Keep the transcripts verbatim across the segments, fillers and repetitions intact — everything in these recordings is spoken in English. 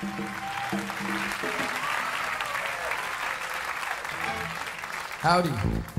Howdy.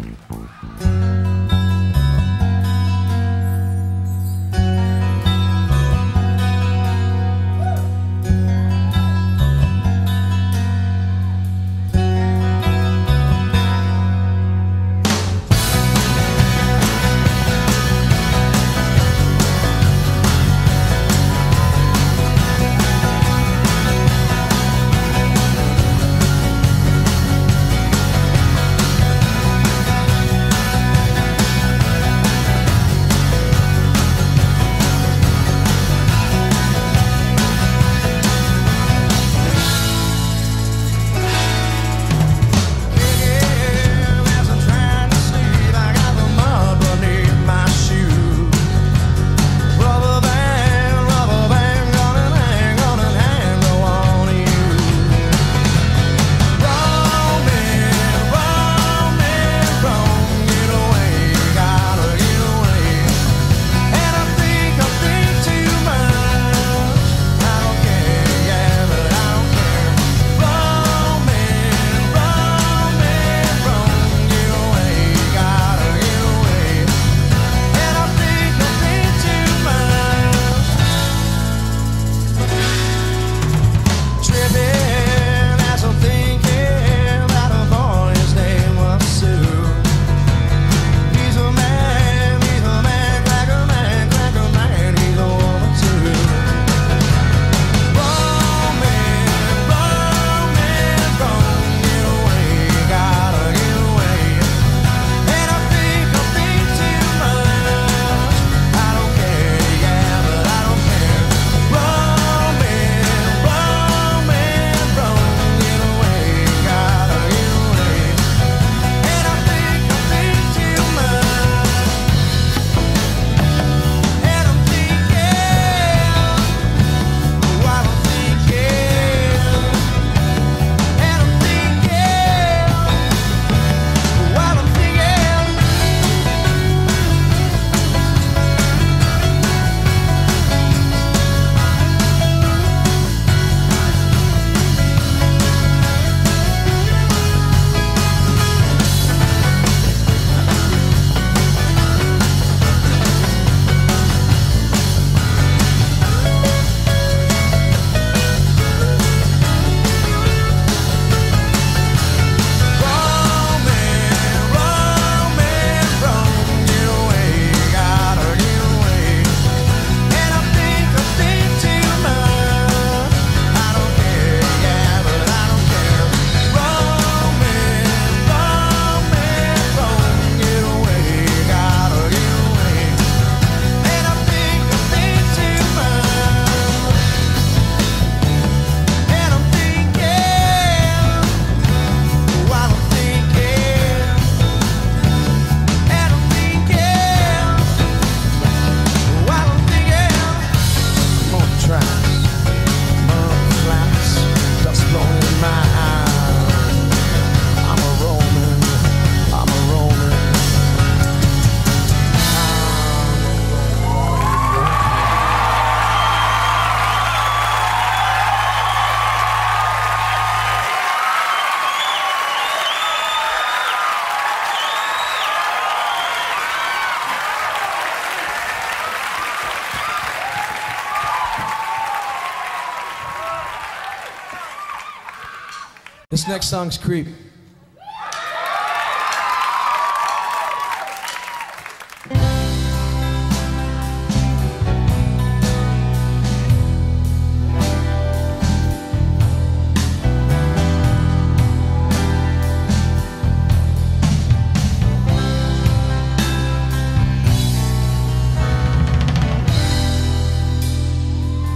This next song's Creep.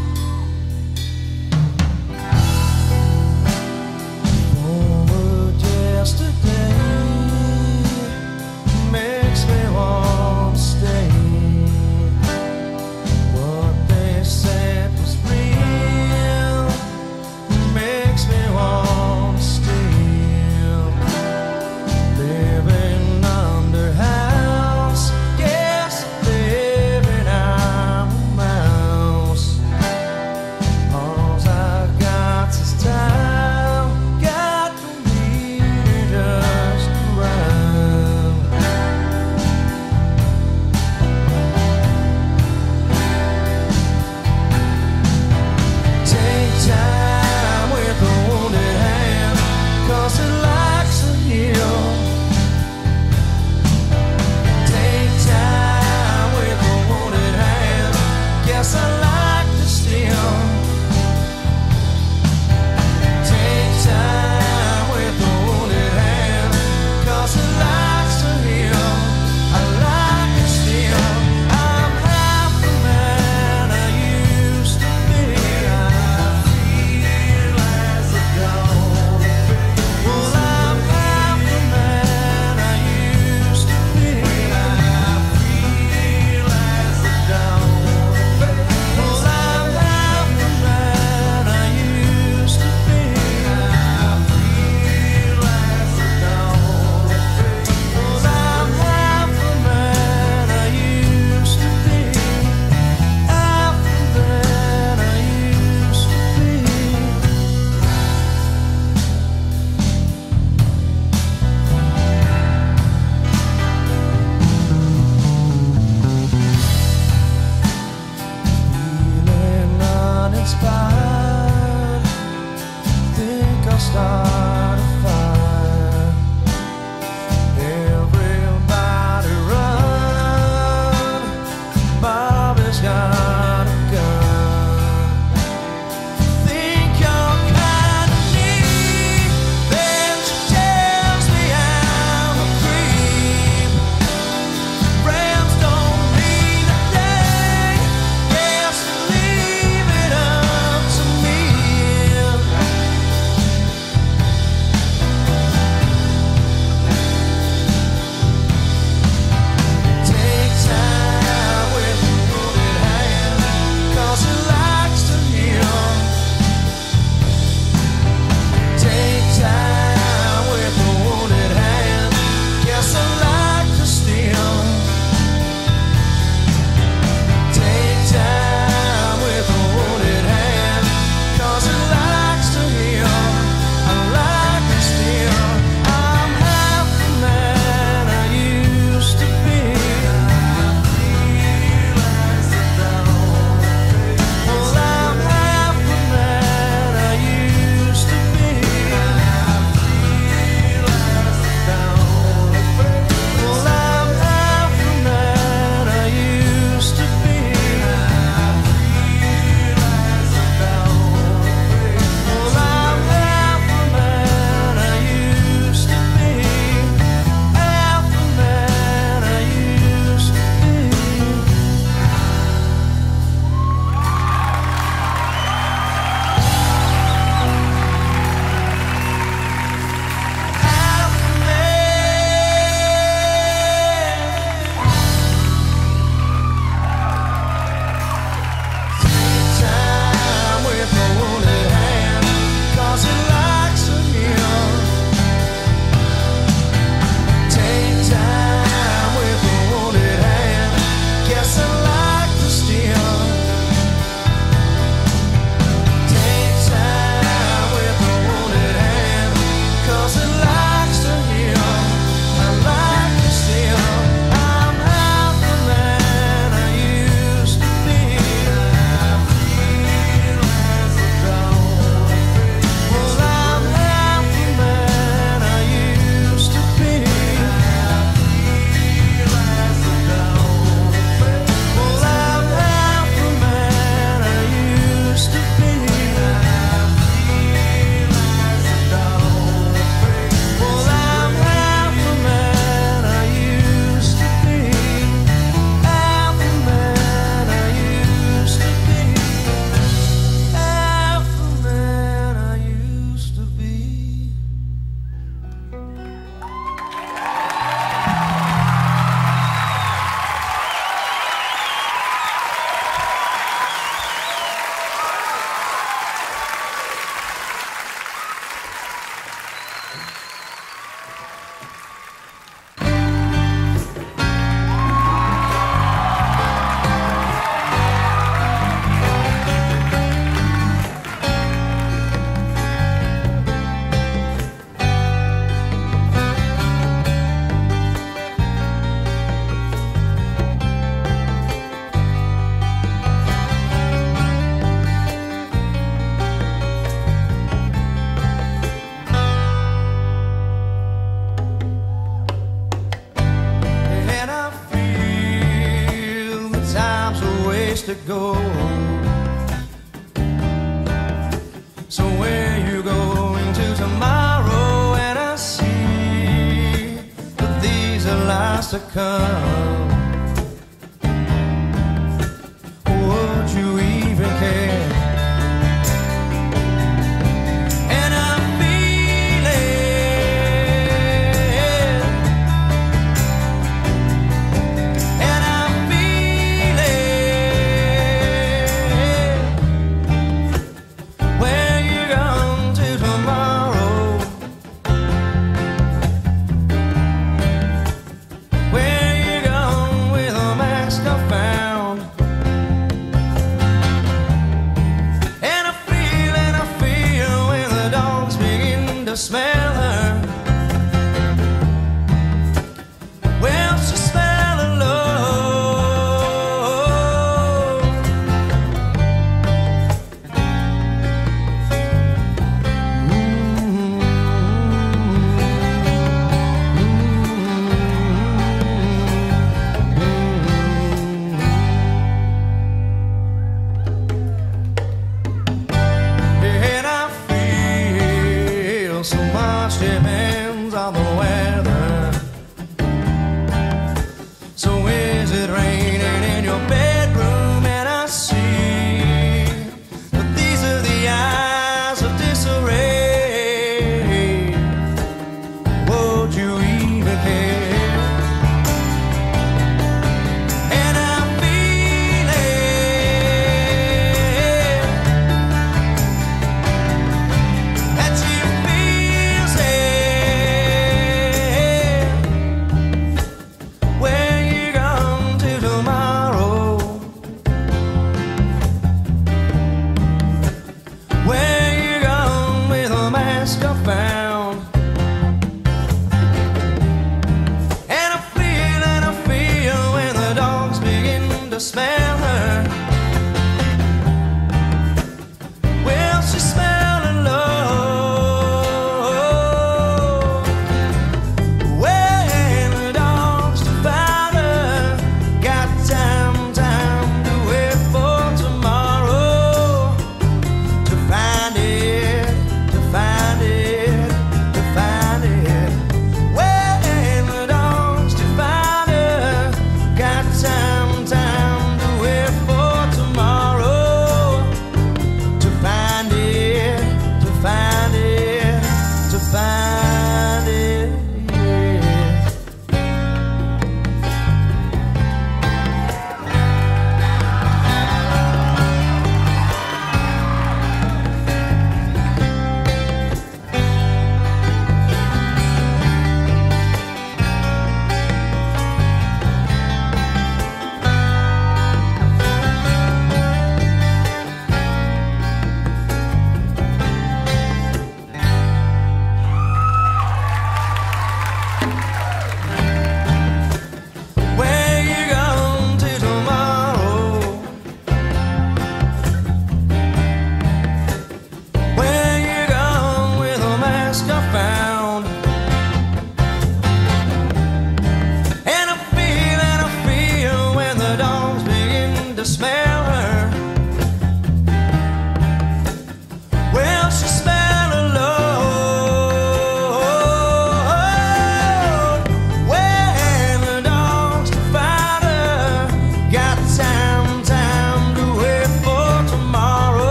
Forward go. So where you going to tomorrow? And I see that these are lies to come. Would you even care? And I'm feeling, and I'm feeling. Where you going to tomorrow? Where you going with a mask I found? And I feel, and I feel when the dogs begin to smell her. Well, she smell of love. Mm-hmm. And I feel so much depends on the weather. So is it raining in your bedroom? And I see that these are the eyes of disarray. Would you even care? And I'm feeling that you feel safe.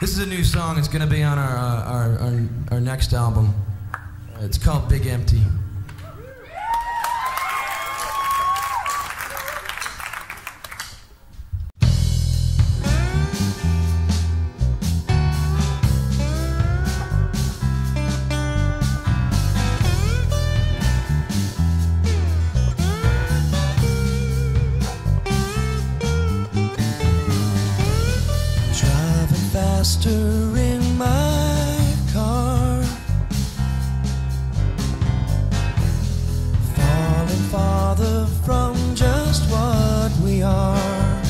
This is a new song. It's going to be on our, uh, our, our, our next album. It's called Big Empty. Faster in my car, falling farther from just what we are.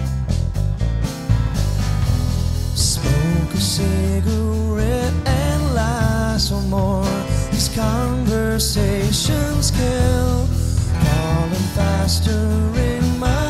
Smoke a cigarette and lie some more. These conversations kill. Falling faster in my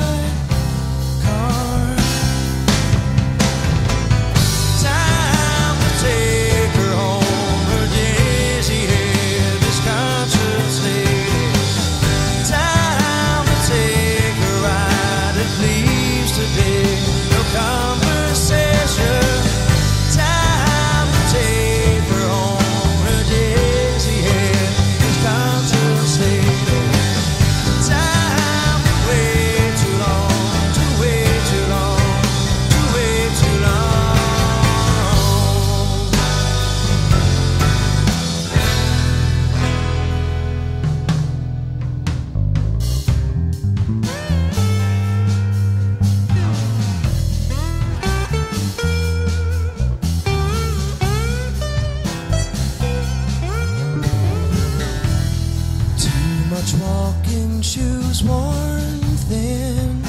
walking shoes worn thin,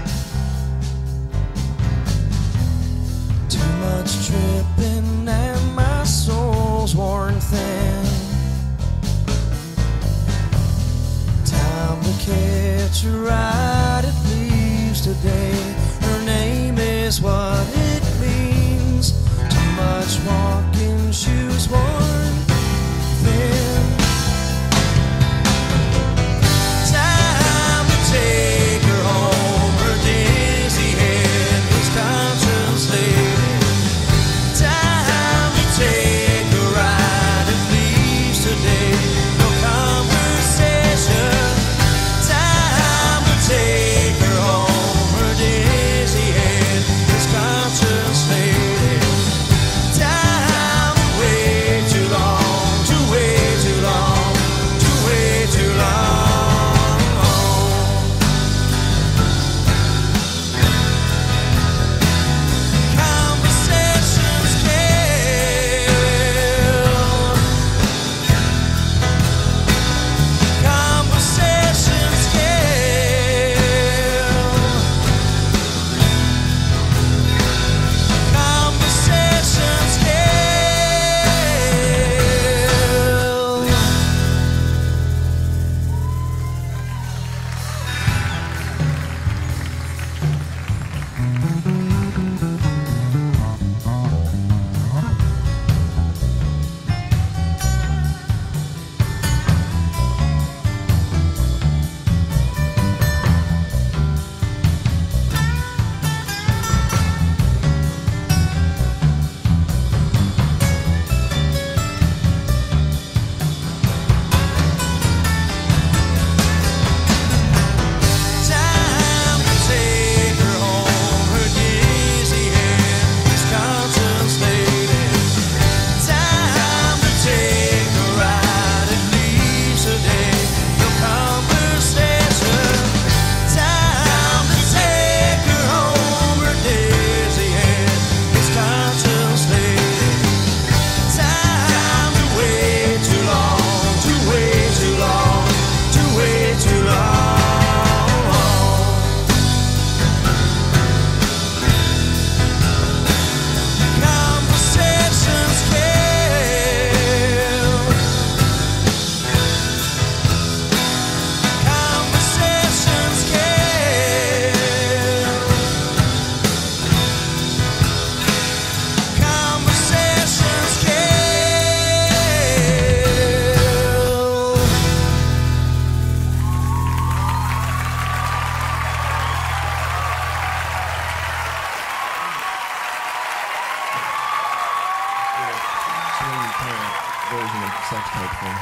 too much tripping and my soul's worn thin. Time to catch a ride, it leaves today. Her name is what it means. Too much walking shoes worn thin. Take her home, her day. using a sex tape for.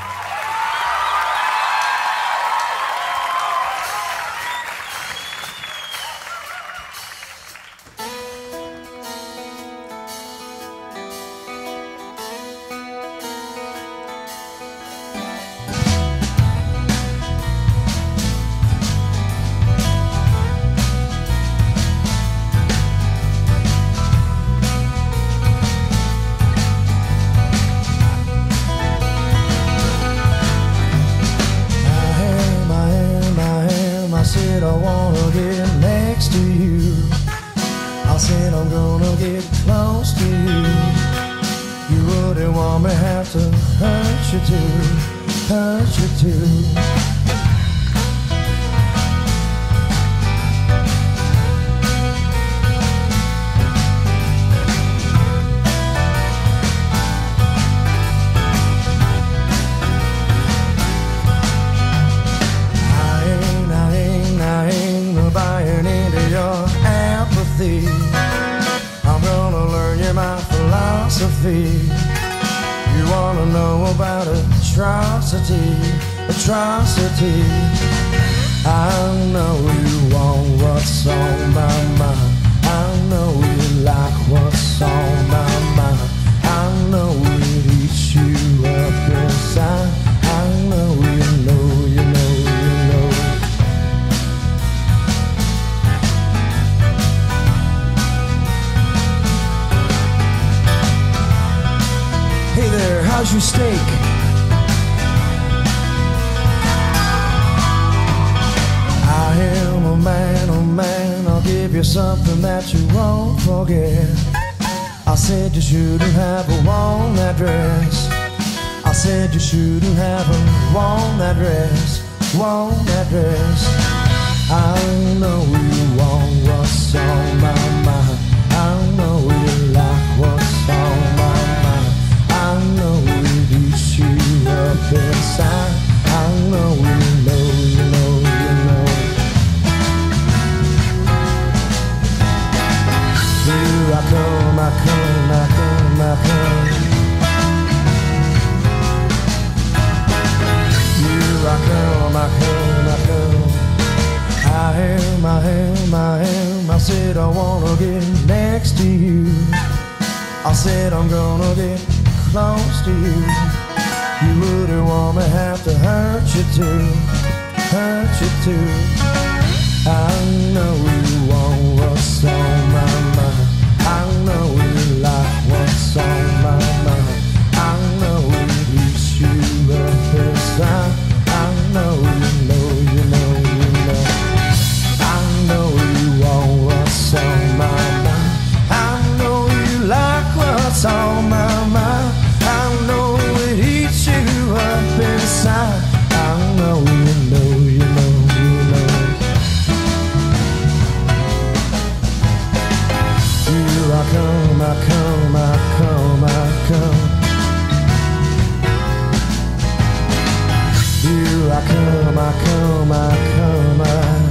I wanna get next to you. I said I'm gonna get close to you. You wouldn't want me have to hurt you too, hurt you too. Buying into your apathy. I'm gonna learn you my philosophy. You wanna know about atrocity, atrocity. I know you want what's on my mind. I know you like what's on my mind. I know it eats you up inside. I know you know, you know, you know. Hey there, how's your steak? I am a man, oh man, I'll give you something that you won't forget. I said you shouldn't have worn that dress. I said you shouldn't have worn that dress, worn that dress. I know you want what's on my mind. I know you like what's on my mind. I know it eats you up inside. I know you know, you know, you know. Here I come, I come, I come, I come. Here I come, I come, I come. I am, I am, I am. I said I wanna get next to you. I said I'm gonna get close to you. You wouldn't want me have to hurt you too, hurt you too. I know you want what's on my mind. I know you like what's on my mind. I know it eats you up inside. I know you know, you know, you know. I know you want what's on my mind. I know you like what's on my mind. I know it eats you up inside. I know you know, you know, you know. Here I come, I come, I come, I come. Here I come, I come, I come, I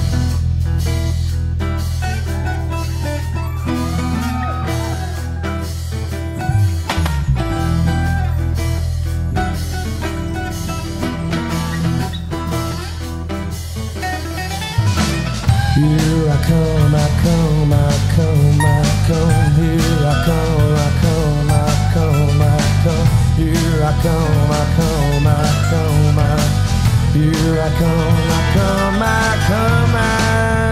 Here I come, I come, I come, I come. Here I come, I come, I come, I come. Here I come, I come, I come, I. Here I come, I come, I come, I.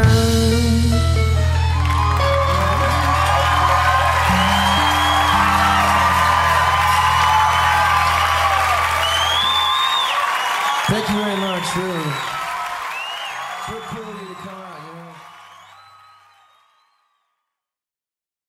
Thank you very much, really.